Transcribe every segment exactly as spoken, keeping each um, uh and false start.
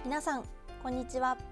皆さんこんにちは。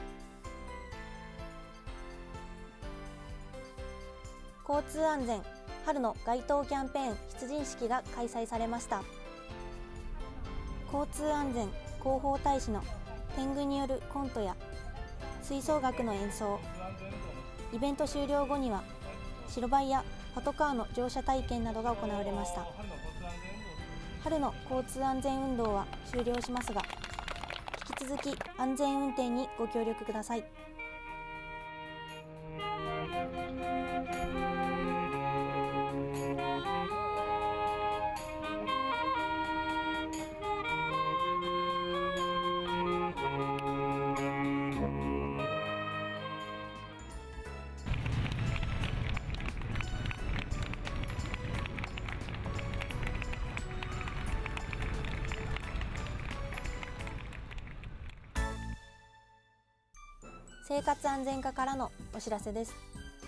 交通安全春の街頭キャンペーン出陣式が開催されました。交通安全広報大使の天狗によるコントや吹奏楽の演奏、イベント終了後には白バイやパトカーの乗車体験などが行われました。春の交通安全運動は終了しますが、引き続き安全運転にご協力ください。生活安全課からのお知らせです。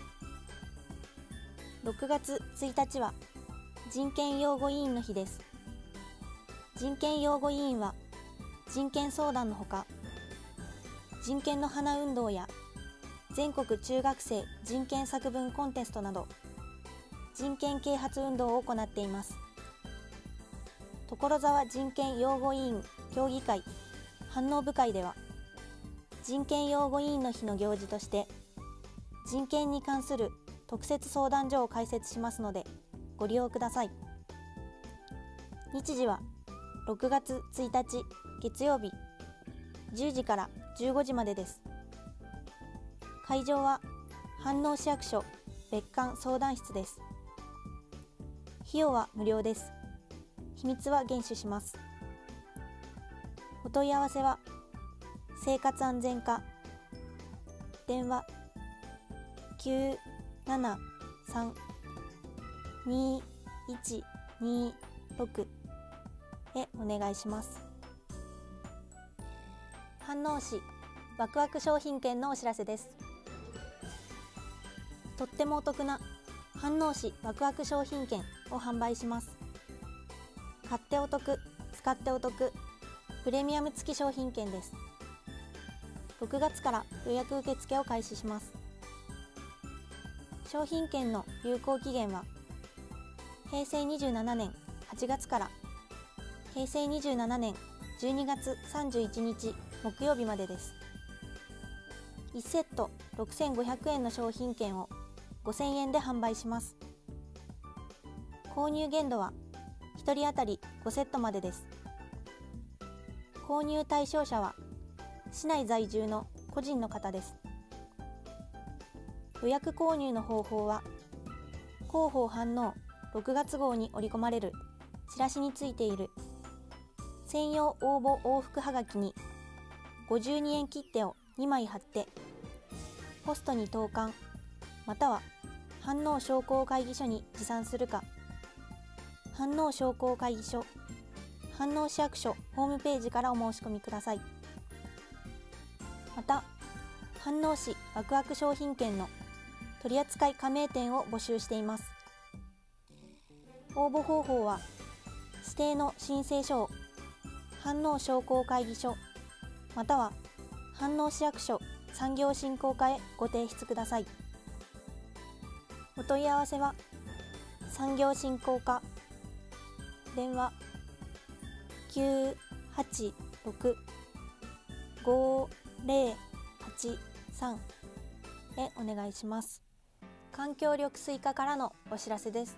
ろくがつついたちは人権擁護委員の日です。人権擁護委員は人権相談のほか、人権の花運動や全国中学生人権作文コンテストなど人権啓発運動を行っています。所沢人権擁護委員協議会反応部会では、人権擁護委員の日の行事として人権に関する特設相談所を開設しますのでご利用ください。日時はろくがつついたち月曜日じゅうじからじゅうごじまでです。会場は飯能市役所別館相談室です。費用は無料です。秘密は厳守します。お問い合わせは生活安全課電話 きゅうななさん にいちにろく へお願いします。飯能市ワクワク商品券のお知らせです。とってもお得な飯能市ワクワク商品券を販売します。買ってお得、使ってお得、プレミアム付き商品券です。ろくがつから予約受付を開始します。商品券の有効期限はへいせいにじゅうななねんはちがつからへいせいにじゅうななねんじゅうにがつさんじゅういちにち木曜日までです。いちセットろくせんごひゃくえんの商品券をごせんえんで販売します。購入限度はひとり当たりごセットまでです。購入対象者は市内在住の個人の方です。予約購入の方法は広報飯能ろくがつ号に織り込まれるチラシについている専用応募往復はがきにごじゅうにえん切手をにまい貼ってポストに投函または飯能商工会議所に持参するか、飯能商工会議所飯能市役所ホームページからお申し込みください。また、飯能市ワクワク商品券の取扱加盟店を募集しています。応募方法は、指定の申請書を飯能商工会議所、または飯能市役所産業振興課へご提出ください。お問い合わせは、産業振興課、電話きゅうはちろく ごぜろはちさん へお願いします。環境緑水課からのお知らせです。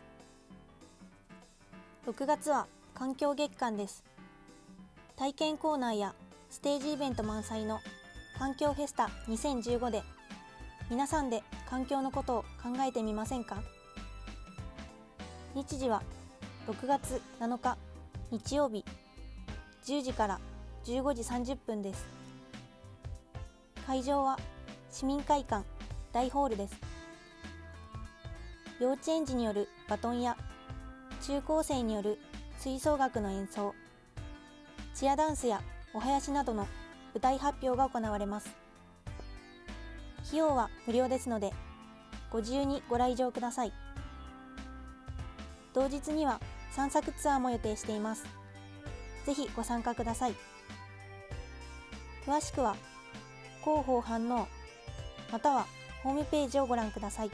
ろくがつは環境月間です。体験コーナーやステージイベント満載の環境フェスタにせんじゅうごで皆さんで環境のことを考えてみませんか？日時はろくがつなのか日曜日じゅうじからじゅうごじさんじゅっぷんです。会場は市民会館大ホールです。幼稚園児によるバトンや中高生による吹奏楽の演奏、チアダンスやお囃子などの舞台発表が行われます。費用は無料ですのでご自由にご来場ください。同日には散策ツアーも予定しています。ぜひご参加ください。 詳しくは広報反応またはホームページをご覧ください。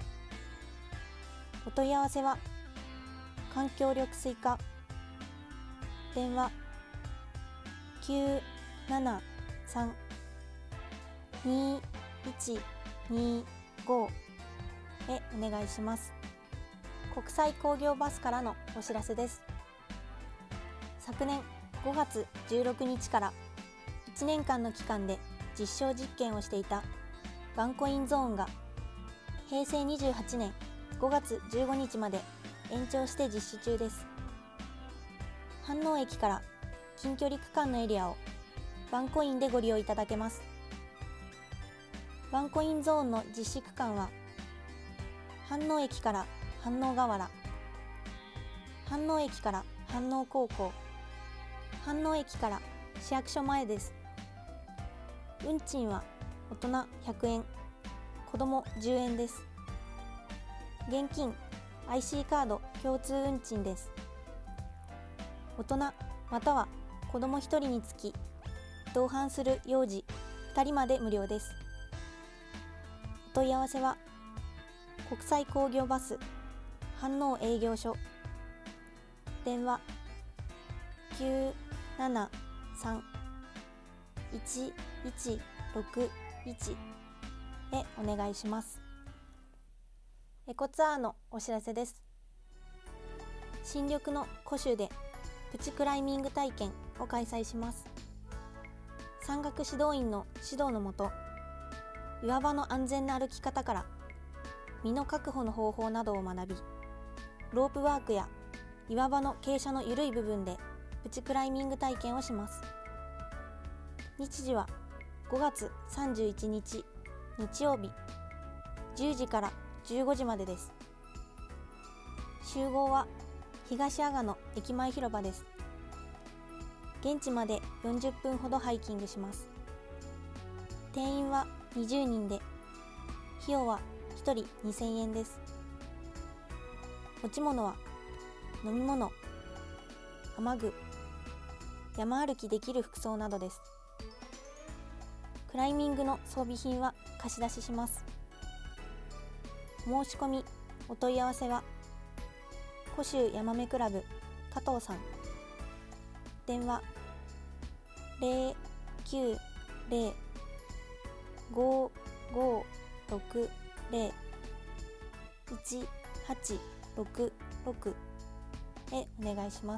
お問い合わせは環境緑水課電話きゅうななさん にいちにごへお願いします。国際工業バスからのお知らせです。昨年ごがつじゅうろくにちからいちねんかんの期間で実証実験をしていたワンコインゾーンがへいせいにじゅうはちねんごがつじゅうごにちまで延長して実施中です。飯能駅から近距離区間のエリアをワンコインでご利用いただけます。ワンコインゾーンの実施区間は飯能駅から飯能河原、飯能駅から飯能高校、飯能駅から市役所前です。運賃は大人ひゃくえん、子どもじゅうえんです。現金、アイシー カード共通運賃です。大人または子どもひとりにつき同伴する幼児ふたりまで無料です。お問い合わせは国際工業バス飯能営業所電話きゅうななさん いちいちろくいちへお願いします。エコツアーのお知らせです。新緑の湖州でプチクライミング体験を開催します。山岳指導員の指導のもと、岩場の安全な歩き方から身の確保の方法などを学び、ロープワークや岩場の傾斜の緩い部分でプチクライミング体験をします。日時はごがつさんじゅういちにち日曜日じゅうじからじゅうごじまでです。集合は東阿賀野駅前広場です。現地までよんじゅっぷんほどハイキングします。定員はにじゅうにんで、費用はひとりにせんえんです。持ち物は飲み物、雨具、山歩きできる服装などです。クライミングの装備品は貸し出しします。申し込み、お問い合わせは湖州ヤマメクラブ加藤さん、電話ゼロきゅうゼロ ごーごーろくゼロ いちはちろくろくへお願いします。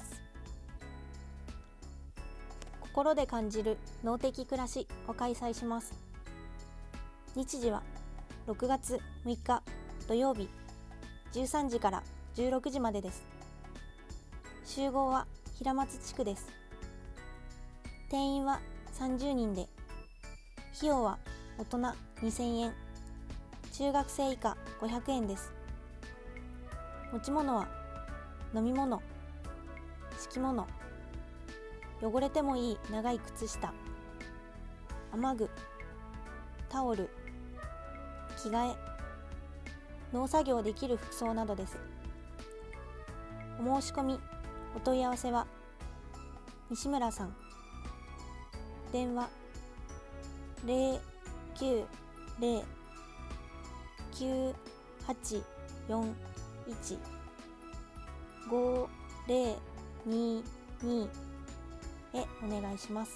心で感じる脳的暮らしを開催します。日時はろくがつむいか土曜日じゅうさんじからじゅうろくじまでです。集合は平松地区です。定員はさんじゅうにんで、費用は大人にせんえん、中学生以下ごひゃくえんです。持ち物は飲み物、敷物、汚れてもいい長い靴下、雨具、タオル、着替え、農作業できる服装などです。お申し込み、お問い合わせは西村さん、電話ゼロきゅうゼロ きゅうはちよんいち ごゼロににへお願いします。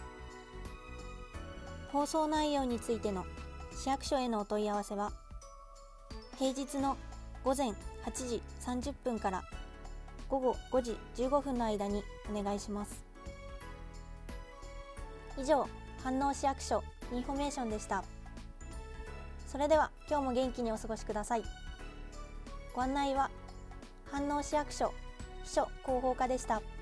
放送内容についての市役所へのお問い合わせは平日のごぜんはちじさんじゅっぷんからごごごじじゅうごふんの間にお願いします。以上、飯能市役所インフォメーションでした。それでは今日も元気にお過ごしください。ご案内は飯能市役所秘書広報課でした。